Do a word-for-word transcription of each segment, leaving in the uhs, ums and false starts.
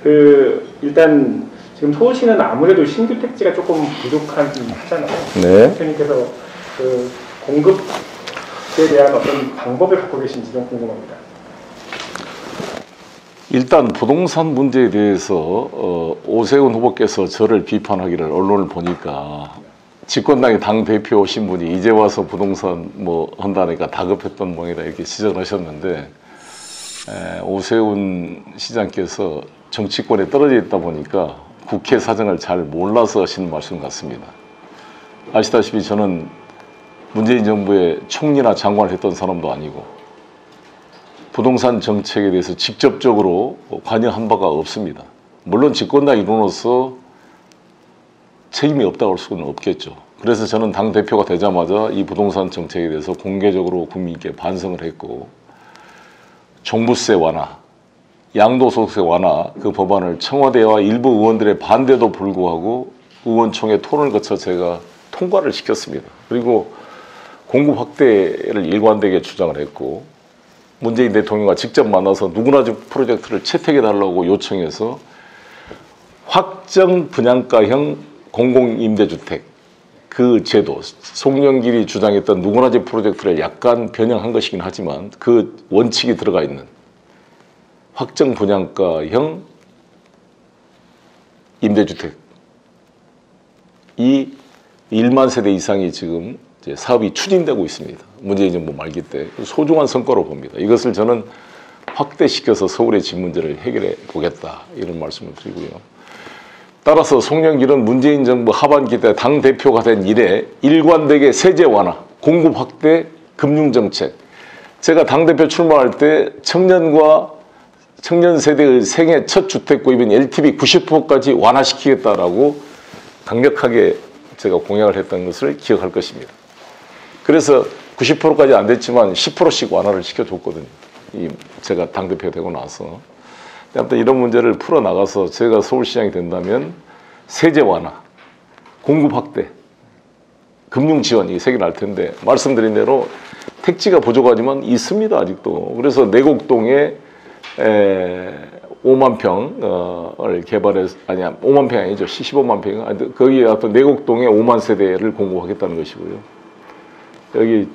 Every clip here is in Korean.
그 일단 지금 서울시는 아무래도 신규 택지가 조금 부족한 하잖아요. 네. 대표님께서 그 공급에 대한 어떤 방법을 갖고 계신지 좀 궁금합니다. 일단 부동산 문제에 대해서 어, 오세훈 후보께서 저를 비판하기를 언론을 보니까 집권당의 당 대표 신분이 이제 와서 부동산 뭐 한다니까 다급했던 모양이다 이렇게 지적을 하셨는데 에, 오세훈 시장께서 정치권에 떨어져 있다 보니까 국회 사정을 잘 몰라서 하시는 말씀 같습니다. 아시다시피 저는 문재인 정부의 총리나 장관을 했던 사람도 아니고 부동산 정책에 대해서 직접적으로 관여한 바가 없습니다. 물론 집권당 일원으로서 책임이 없다고 할 수는 없겠죠. 그래서 저는 당대표가 되자마자 이 부동산 정책에 대해서 공개적으로 국민께 반성을 했고 종부세 완화, 양도소득세 완화 그 법안을 청와대와 일부 의원들의 반대도 불구하고 의원총회 토론을 거쳐 제가 통과를 시켰습니다. 그리고 공급 확대를 일관되게 주장을 했고 문재인 대통령과 직접 만나서 누구나 집 프로젝트를 채택해달라고 요청해서 확정 분양가형 공공임대주택 그 제도, 송영길이 주장했던 누구나 집 프로젝트를 약간 변형한 것이긴 하지만 그 원칙이 들어가 있는 확정 분양가형 임대주택 이 일만 세대 이상이 지금 이제 사업이 추진되고 있습니다. 문재인 정부 말기 때 소중한 성과로 봅니다. 이것을 저는 확대시켜서 서울의 집 문제를 해결해 보겠다 이런 말씀을 드리고요. 따라서 송영길은 문재인 정부 하반기 때 당대표가 된 이래 일관되게 세제 완화, 공급 확대, 금융정책 제가 당대표 출마할 때 청년과 청년 세대의 생애 첫 주택 구입인 엘티브이 구십 퍼센트까지 완화시키겠다라고 강력하게 제가 공약을 했던 것을 기억할 것입니다. 그래서 구십 퍼센트까지 안 됐지만 십 퍼센트씩 완화를 시켜줬거든요. 이 제가 당대표가 되고 나서. 아무튼 이런 문제를 풀어나가서 제가 서울시장이 된다면 세제 완화, 공급 확대, 금융 지원 이 세 개를 할 텐데 말씀드린 대로 택지가 부족하지만 있습니다 아직도. 그래서 내곡동에 에, 오만 평을 개발해서 아니야 오만 평이 아니죠 십오만 평 거기에 어떤 내곡동에 오만 세대를 공급하겠다는 것이고요. 여기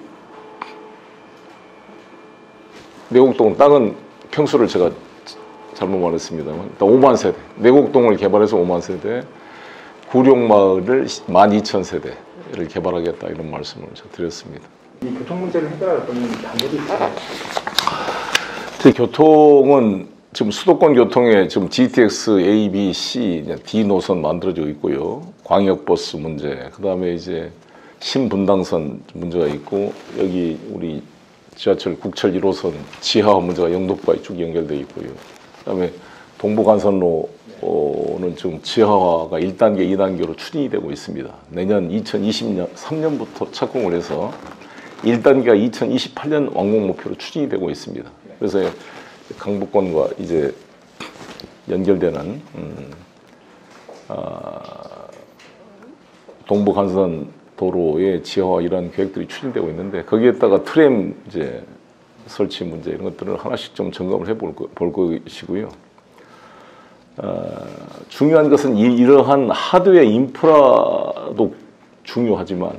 내곡동 땅은 평수를 제가 잘못 말했습니다만 일단 오만 세대 내곡동을 개발해서 오만 세대 구룡마을을 만 이천 세대를 개발하겠다 이런 말씀을 제가 드렸습니다. 이 교통 문제를 해결할 어떤 방법이 있을까요? 제 교통은 지금 수도권 교통에 지금 지티엑스 A, B, C, D 노선 만들어져 있고요. 광역버스 문제, 그 다음에 이제 신분당선 문제가 있고 여기 우리 지하철 국철 일 호선 지하화 문제가 영도까지 쭉 연결되어 있고요. 그 다음에 동부간선로는 지금 지하화가 일 단계, 이 단계로 추진이 되고 있습니다. 내년 이천이십삼 년부터 착공을 해서 일 단계가 이천이십팔 년 완공 목표로 추진이 되고 있습니다. 그래서 강북권과 이제 연결되는 음, 아, 동부간선 도로의 지하화 이런 계획들이 추진되고 있는데 거기에다가 트램 이제 설치 문제 이런 것들을 하나씩 좀 점검을 해볼 볼 것이고요. 아, 중요한 것은 이, 이러한 하드웨어 인프라도 중요하지만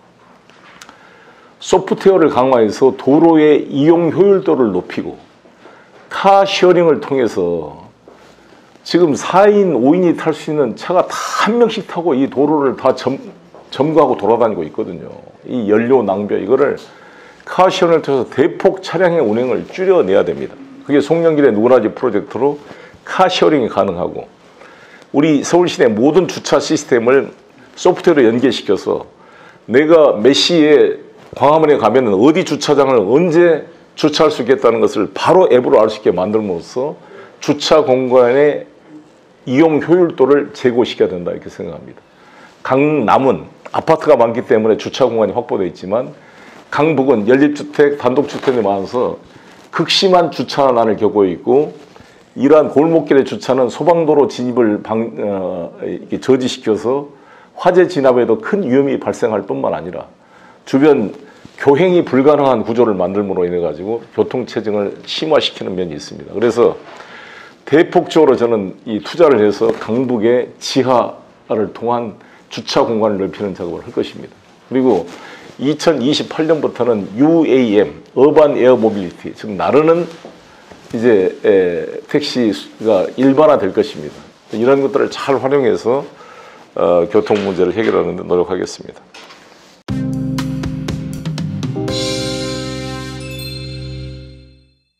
소프트웨어를 강화해서 도로의 이용 효율도를 높이고 카쉐어링을 통해서 지금 사 인, 오 인이 탈 수 있는 차가 다 한 명씩 타고 이 도로를 다 점, 점거하고 돌아다니고 있거든요. 이 연료 낭비 이거를 카쉐어링을 통해서 대폭 차량의 운행을 줄여내야 됩니다. 그게 송영길의 누구나 집 프로젝트로 카쉐어링이 가능하고 우리 서울시내 모든 주차 시스템을 소프트웨어로 연계시켜서 내가 몇 시에 광화문에 가면 어디 주차장을 언제 주차할 수 있겠다는 것을 바로 앱으로 알 수 있게 만들므로써 주차 공간의 이용 효율도를 제고시켜야 된다 이렇게 생각합니다. 강남은 아파트가 많기 때문에 주차 공간이 확보되어 있지만 강북은 연립주택, 단독주택이 많아서 극심한 주차난을 겪고 있고 이러한 골목길의 주차는 소방도로 진입을 방, 어, 이렇게 저지시켜서 화재 진압에도 큰 위험이 발생할 뿐만 아니라 주변 교행이 불가능한 구조를 만들므로 인해 가지고 교통체증을 심화시키는 면이 있습니다. 그래서 대폭적으로 저는 이 투자를 해서 강북의 지하를 통한 주차 공간을 넓히는 작업을 할 것입니다. 그리고 이천이십팔 년부터는 유에이엠, 어반 에어 모빌리티, 즉 나르는 이제 에, 택시가 일반화될 것입니다. 이런 것들을 잘 활용해서 어, 교통 문제를 해결하는 데 노력하겠습니다.